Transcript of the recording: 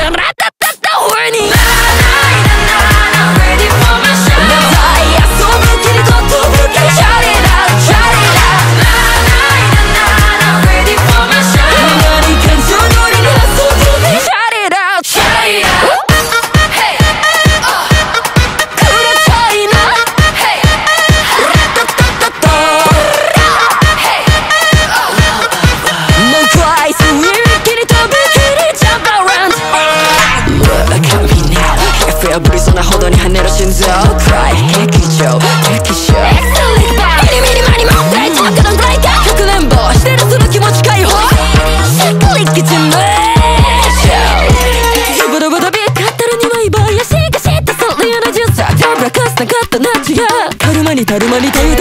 ぶりそうなほどに跳ねる心臓 Cry 劇場劇場ミニミニマニモン大東京のブレイカーかくれんぼしてるその気持ち解放シャクリックジムズブドブドビーカッタルにはイボヤシがしたそれやなジュースダブラカスなかったナチやカルマにたるまに頼る